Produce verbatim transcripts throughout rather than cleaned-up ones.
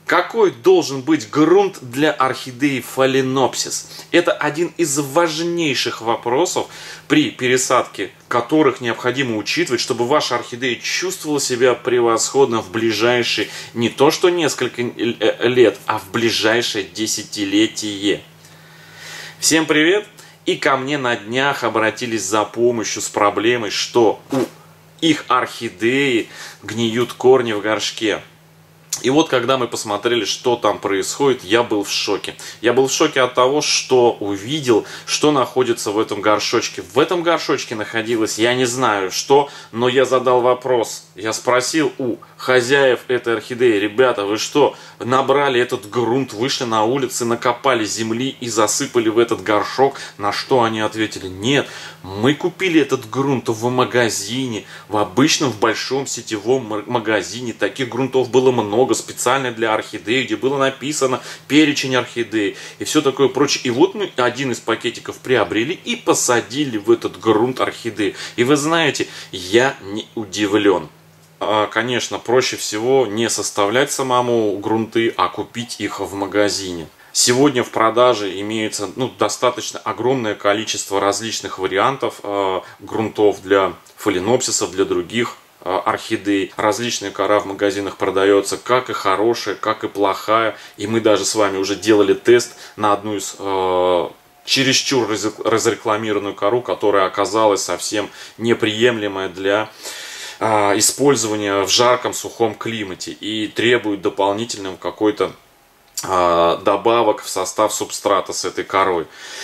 Какой должен быть грунт для орхидеи Phalaenopsis? Это один из важнейших вопросов, при пересадке которых необходимо учитывать, чтобы ваша орхидея чувствовала себя превосходно в ближайшие не то что несколько лет, а в ближайшее десятилетие. Всем привет! И ко мне на днях обратились за помощью с проблемой, что у их орхидеи гниют корни в горшке. И вот когда мы посмотрели, что там происходит, я был в шоке. Я был в шоке от того, что увидел, что находится в этом горшочке. В этом горшочке находилось, я не знаю что, но я задал вопрос. Я спросил у хозяев этой орхидеи: ребята, вы что, набрали этот грунт, вышли на улицы, накопали земли и засыпали в этот горшок? На что они ответили: нет, мы купили этот грунт в магазине, в обычном, в большом сетевом магазине. Таких грунтов было много, специально для орхидеи, где было написано перечень орхидей и все такое прочее. И вот мы один из пакетиков приобрели и посадили в этот грунт орхидеи. И вы знаете, я не удивлен. Конечно, проще всего не составлять самому грунты, а купить их в магазине. Сегодня в продаже имеется ну, достаточно огромное количество различных вариантов э, грунтов для фаленопсисов, для других э, орхидей. Различная кора в магазинах продается, как и хорошая, как и плохая. И мы даже с вами уже делали тест на одну из э, чересчур разрекламированную кору, которая оказалась совсем неприемлемая для использования в жарком сухом климате и требует дополнительного какой-то добавок в состав субстрата с этой корой.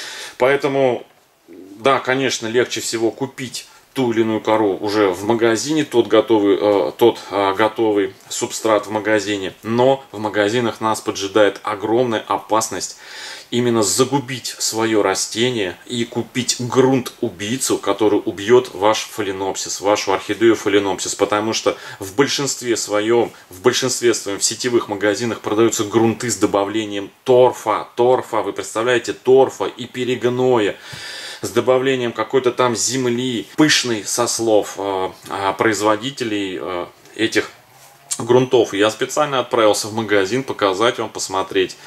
Поэтому, да, конечно, легче всего купить ту или иную кору уже в магазине, тот готовый, тот готовый субстрат в магазине, но в магазинах нас поджидает огромная опасность именно загубить свое растение и купить грунт-убийцу, который убьет ваш фаленопсис, вашу орхидею фаленопсис, потому что в большинстве своем, в большинстве своем в сетевых магазинах продаются грунты с добавлением торфа, торфа, вы представляете, торфа и перегноя, с добавлением какой-то там земли, пышной, со слов э, производителей э, этих грунтов. Я специально отправился в магазин показать вам, посмотреть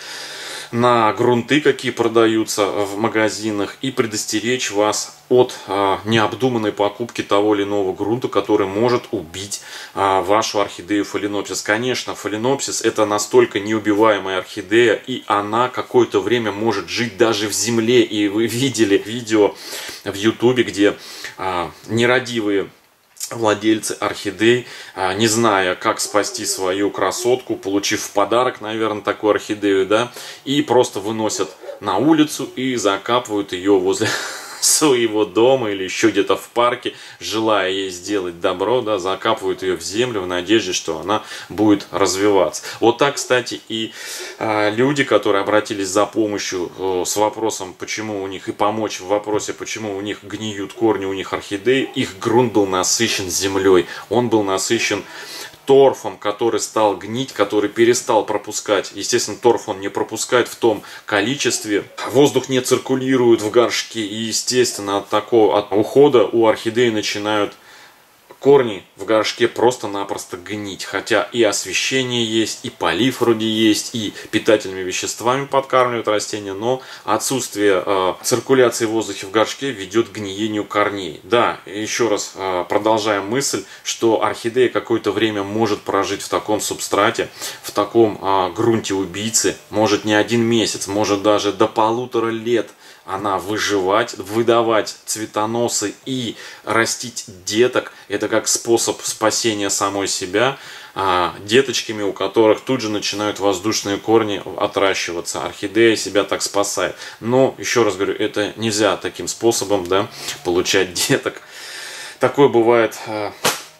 на грунты, какие продаются в магазинах, и предостеречь вас от а, необдуманной покупки того или иного грунта, который может убить а, вашу орхидею фаленопсис. Конечно, фаленопсис это настолько неубиваемая орхидея, и она какое-то время может жить даже в земле. И вы видели видео в ютубе, где а, нерадивые владельцы орхидей, не зная, как спасти свою красотку, получив в подарок, наверное, такую орхидею, да, и просто выносят на улицу и закапывают ее возле своего дома или еще где-то в парке, желая ей сделать добро, да, закапывают ее в землю в надежде, что она будет развиваться. Вот так, кстати, и э, люди, которые обратились за помощью э, с вопросом, почему у них, и помочь в вопросе, почему у них гниют корни, у них орхидеи, их грунт был насыщен землей, он был насыщен торфом, который стал гнить, который перестал пропускать. Естественно, торф он не пропускает в том количестве. Воздух не циркулирует в горшке. И, естественно, от такого от ухода у орхидеи начинают корни в горшке просто-напросто гнить. Хотя и освещение есть, и полив вроде есть, и питательными веществами подкармливают растения, но отсутствие э, циркуляции воздуха в горшке ведет к гниению корней. Да, еще раз э, продолжаем мысль, что орхидея какое-то время может прожить в таком субстрате, в таком э, грунте убийцы, может не один месяц, может даже до полутора лет она выживать, выдавать цветоносы и растить деток. Это как способ спасения самой себя а, деточками, у которых тут же начинают воздушные корни отращиваться. Орхидея себя так спасает. Но, еще раз говорю, это нельзя таким способом, да, получать деток. Такое бывает а,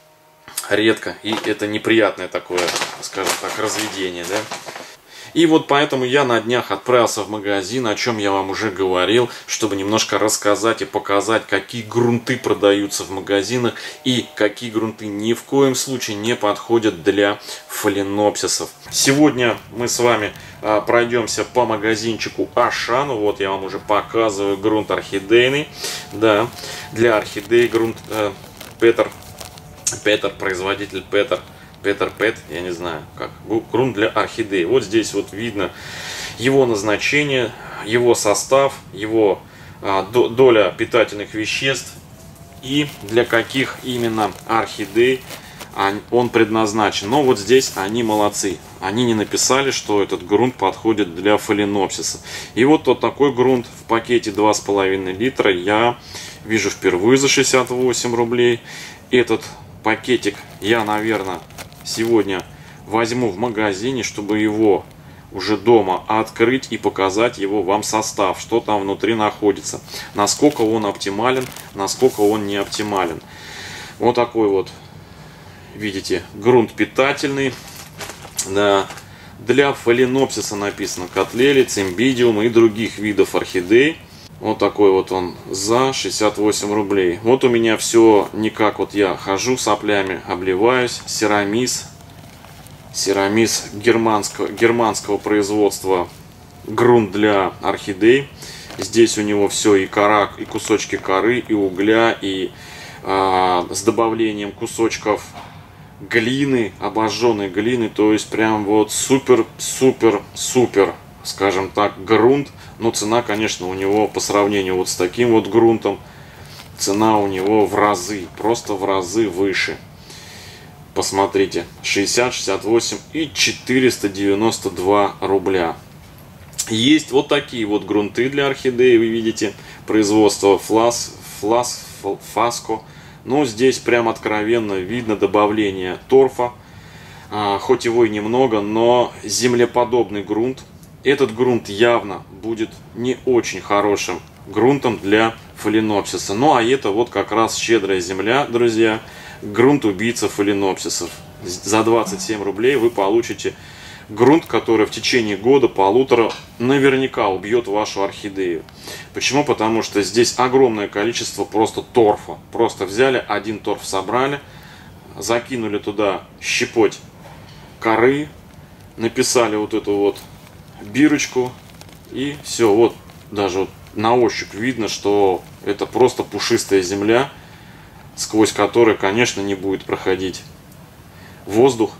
редко. И это неприятное такое, скажем так, разведение, да. И вот поэтому я на днях отправился в магазин, о чем я вам уже говорил, чтобы немножко рассказать и показать, какие грунты продаются в магазинах и какие грунты ни в коем случае не подходят для фаленопсисов. Сегодня мы с вами а, пройдемся по магазинчику Ашан. Вот я вам уже показываю грунт орхидейный. Да, для орхидей грунт э, Петер, Петер, производитель Петер. Петер Пэт, я не знаю как. Грунт для орхидей. Вот здесь вот видно его назначение, его состав, его а, до, доля питательных веществ и для каких именно орхидей он предназначен. Но вот здесь они молодцы. Они не написали, что этот грунт подходит для фаленопсиса. И вот тот такой грунт в пакете два с половиной литра я вижу впервые за шестьдесят восемь рублей. Этот пакетик я, наверное, сегодня возьму в магазине, чтобы его уже дома открыть и показать его вам состав, что там внутри находится, насколько он оптимален, насколько он не оптимален. Вот такой вот, видите, грунт питательный. Да, для фаленопсиса написано котлели, цимбидиум и других видов орхидей. Вот такой вот он за шестьдесят восемь рублей. Вот у меня все не как вот я хожу соплями, обливаюсь. Серамис. Серамис германского, германского производства. Грунт для орхидей. Здесь у него все и кора, и кусочки коры, и угля, и э, с добавлением кусочков глины, обожженной глины. То есть прям вот супер, супер, супер, скажем так, грунт. Но цена, конечно, у него по сравнению вот с таким вот грунтом, цена у него в разы, просто в разы выше. Посмотрите, шестьдесят, шестьдесят восемь и четыреста девяносто два рубля. Есть вот такие вот грунты для орхидеи, вы видите, производство Флас, Флас, Фаско. Но здесь прям откровенно видно добавление торфа, а, хоть его и немного, но землеподобный грунт. Этот грунт явно будет не очень хорошим грунтом для фаленопсиса. Ну а это вот как раз щедрая земля, друзья, грунт убийца фаленопсисов. За двадцать семь рублей вы получите грунт, который в течение года, полутора наверняка убьет вашу орхидею. Почему? Потому что здесь огромное количество просто торфа. Просто взяли, один торф собрали, закинули туда щепоть коры, написали вот эту вот бирочку, и все. Вот даже вот на ощупь видно, что это просто пушистая земля, сквозь которую, конечно, не будет проходить воздух.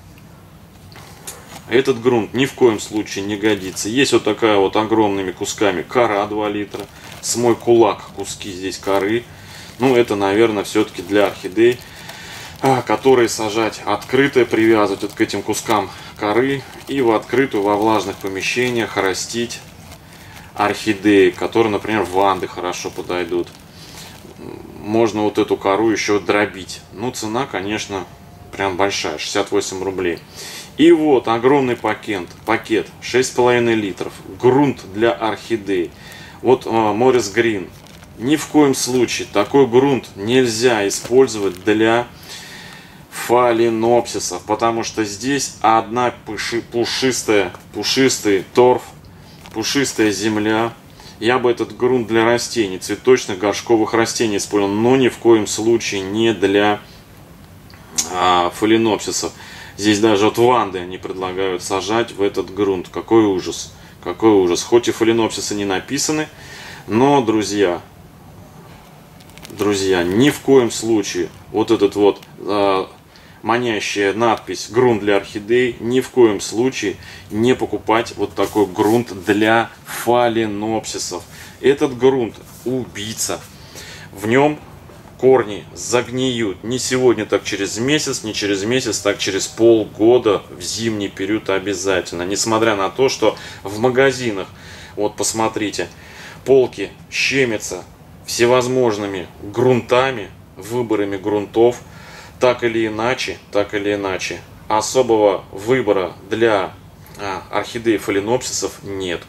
Этот грунт ни в коем случае не годится. Есть вот такая вот огромными кусками кора два литра, с мой кулак куски здесь коры. Ну это, наверное, все-таки для орхидей, которые сажать открыто, привязывать вот к этим кускам коры и в открытую, во влажных помещениях растить орхидеи, которые, например, в ванды хорошо подойдут. Можно вот эту кору еще дробить. Ну, цена, конечно, прям большая, шестьдесят восемь рублей. И вот огромный пакет, пакет шесть с половиной литров, грунт для орхидей. Вот Морис Грин. Ни в коем случае такой грунт нельзя использовать для фаленопсисов, потому что здесь одна пуши, пушистая, пушистый торф, пушистая земля. Я бы этот грунт для растений, цветочных горшковых растений использовал, но ни в коем случае не для а, фаленопсисов. Здесь даже вот ванды они предлагают сажать в этот грунт. Какой ужас, какой ужас. Хоть и фаленопсисы не написаны, но, друзья, друзья, ни в коем случае вот этот вот а, манящая надпись «Грунт для орхидей», ни в коем случае не покупать вот такой грунт для фаленопсисов. Этот грунт убийца. В нем корни загниют не сегодня, так через месяц, не через месяц, так через полгода, в зимний период обязательно. Несмотря на то, что в магазинах, вот посмотрите, полки щемятся всевозможными грунтами, выборами грунтов. Так или иначе, так или иначе, особого выбора для а, орхидей фаленопсисов нет.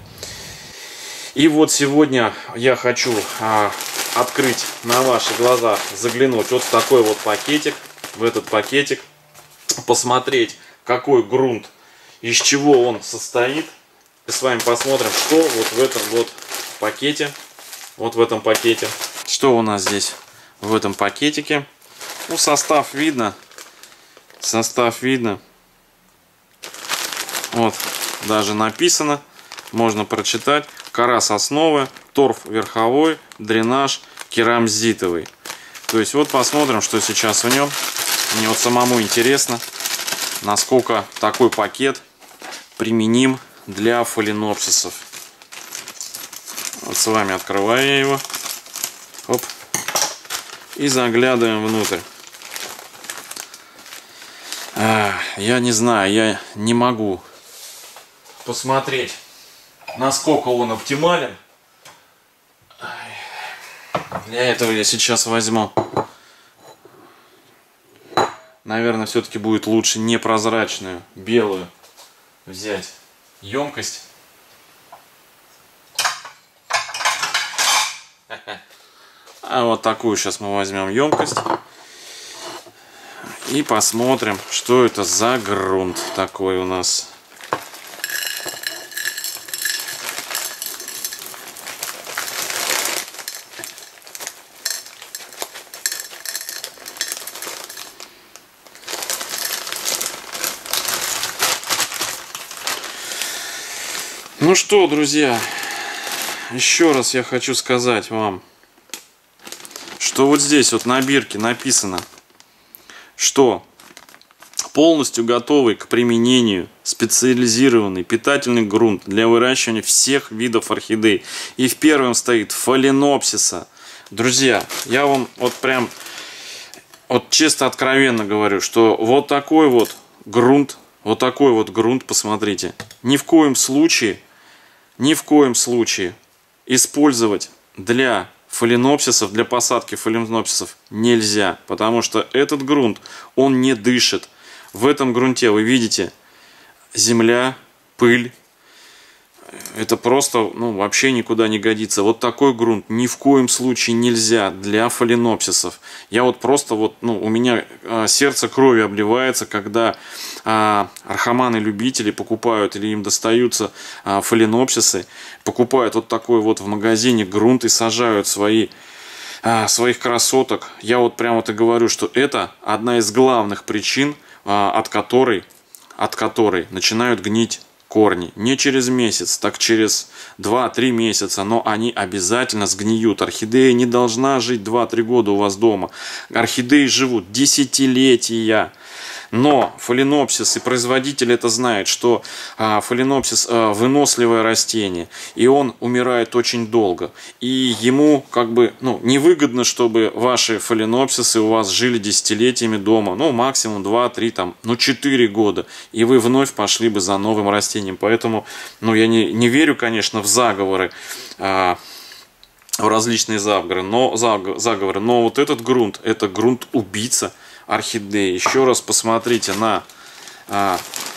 И вот сегодня я хочу а, открыть на ваших глазах, заглянуть вот в такой вот пакетик, в этот пакетик, посмотреть, какой грунт, из чего он состоит. И с вами посмотрим, что вот в этом вот пакете, вот в этом пакете, что у нас здесь в этом пакетике. Ну, состав видно, состав видно, вот, даже написано, можно прочитать: кора сосновая, торф верховой, дренаж керамзитовый. То есть вот посмотрим, что сейчас в нем. Мне вот самому интересно, насколько такой пакет применим для фаленопсисов. Вот с вами открываю я его. Оп. И заглядываем внутрь. А, я не знаю, я не могу посмотреть, насколько он оптимален. Для этого я сейчас возьму, наверное, все-таки будет лучше непрозрачную, белую взять емкость. А вот такую сейчас мы возьмем емкость и посмотрим, что это за грунт такой у нас. Ну что, друзья, еще раз я хочу сказать вам, что вот здесь вот на бирке написано, что полностью готовый к применению специализированный питательный грунт для выращивания всех видов орхидей. И в первом стоит фаленопсиса. Друзья, я вам вот прям вот чисто откровенно говорю, что вот такой вот грунт, вот такой вот грунт, посмотрите, ни в коем случае, ни в коем случае использовать для фаленопсисов, для посадки фаленопсисов нельзя, потому что этот грунт, он не дышит. В этом грунте вы видите земля, пыль. Это просто, ну, вообще никуда не годится. Вот такой грунт ни в коем случае нельзя для фаленопсисов. Я вот просто вот, ну, у меня а, сердце кровью обливается, когда а, архаманы-любители покупают или им достаются а, фаленопсисы, покупают вот такой вот в магазине грунт и сажают свои, а, своих красоток. Я вот прямо вот и говорю, что это одна из главных причин, а, от которой, от которой начинают гнить корни. Не через месяц, так через два-три месяца, но они обязательно сгниют. Орхидея не должна жить два-три года у вас дома. Орхидеи живут десятилетия. Но фаленопсис, и производитель это знает, что а, фаленопсис а, выносливое растение, и он умирает очень долго. И ему как бы, ну, невыгодно, чтобы ваши фаленопсисы у вас жили десятилетиями дома, ну, максимум два-три, там, ну, четыре года, и вы вновь пошли бы за новым растением. Поэтому, ну, я не, не верю, конечно, в заговоры, а, в различные заговоры, но, заговоры, но вот этот грунт, это грунт-убийца орхидеи. Еще раз посмотрите на, а,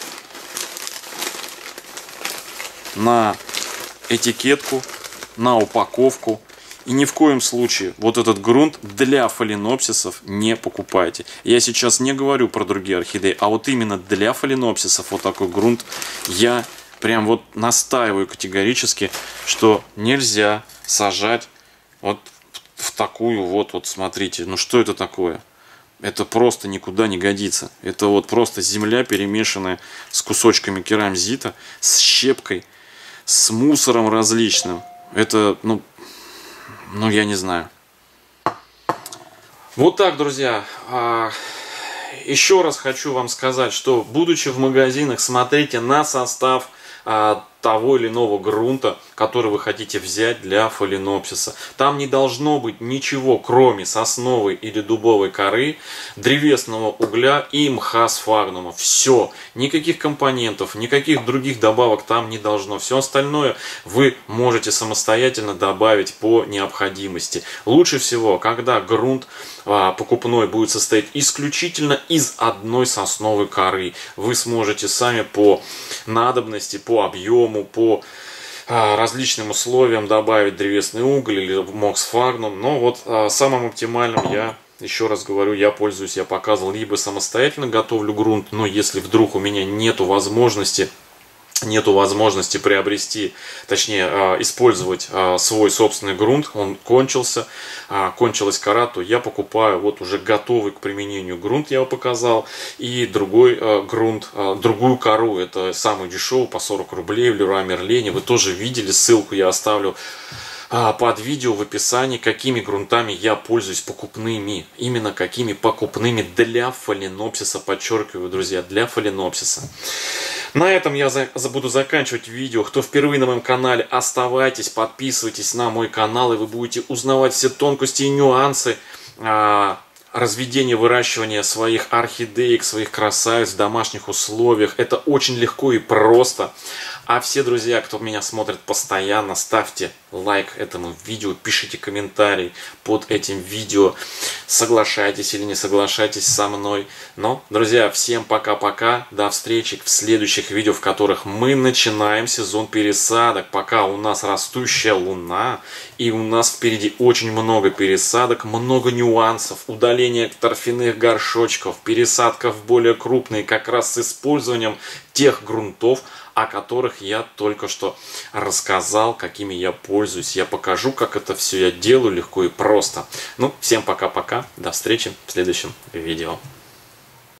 на этикетку, на упаковку. И ни в коем случае вот этот грунт для фаленопсисов не покупайте. Я сейчас не говорю про другие орхидеи, а вот именно для фаленопсисов вот такой грунт я прям вот настаиваю категорически, что нельзя сажать вот в такую вот, вот смотрите, ну что это такое? Это просто никуда не годится. Это вот просто земля, перемешанная с кусочками керамзита, с щепкой, с мусором различным. Это, ну, ну я не знаю. Вот так, друзья. Еще раз хочу вам сказать, что, будучи в магазинах, смотрите на состав того или иного грунта, который вы хотите взять для фаленопсиса. Там не должно быть ничего, кроме сосновой или дубовой коры, древесного угля и мха сфагнума. Все. Никаких компонентов, никаких других добавок там не должно. Все остальное вы можете самостоятельно добавить по необходимости. Лучше всего, когда грунт а, покупной будет состоять исключительно из одной сосновой коры. Вы сможете сами по надобности, по объему, по а, различным условиям добавить древесный уголь или мох сфагнум. Но вот а, самым оптимальным, я еще раз говорю, я пользуюсь, я показывал, либо самостоятельно готовлю грунт, но если вдруг у меня нету возможности нету возможности приобрести, точнее использовать свой собственный грунт, он кончился, кончилась кора, то я покупаю вот уже готовый к применению грунт, я его показал, и другой грунт, другую кору, это самый дешевый, по сорок рублей в Леруа Мерлене, вы тоже видели, ссылку я оставлю а, под видео в описании, какими грунтами я пользуюсь покупными. Именно какими покупными для фаленопсиса, подчеркиваю, друзья, для фаленопсиса. На этом я за, буду заканчивать видео. Кто впервые на моем канале, оставайтесь, подписывайтесь на мой канал, и вы будете узнавать все тонкости и нюансы а, разведения, выращивания своих орхидеек, своих красавиц в домашних условиях. Это очень легко и просто. А все друзья, кто меня смотрит постоянно, ставьте лайк этому видео, пишите комментарий под этим видео, соглашайтесь или не соглашайтесь со мной. Но, друзья, всем пока-пока, до встречи в следующих видео, в которых мы начинаем сезон пересадок. Пока у нас растущая луна, и у нас впереди очень много пересадок, много нюансов, удаление торфяных горшочков, пересадка в более крупные, как раз с использованием тех грунтов, о которых я только что рассказал, какими я пользуюсь. Я покажу, как это все я делаю легко и просто. Ну, всем пока-пока. До встречи в следующем видео.